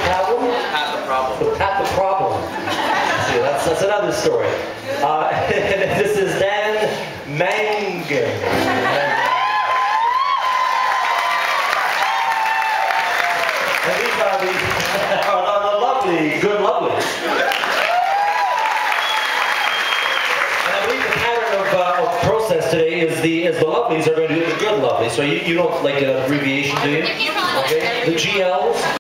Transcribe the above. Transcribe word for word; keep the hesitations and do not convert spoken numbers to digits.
problem? Pat the problem. Pat the problem. See, that's, that's another story. Uh, this is Dan Mangan. And these are the, are the lovely, good lovelies. And I believe the pattern of, uh, of process today is the is the lovelies are going to do the good lovelies. So you, you don't like an abbreviation, do you? Okay. The G Ls.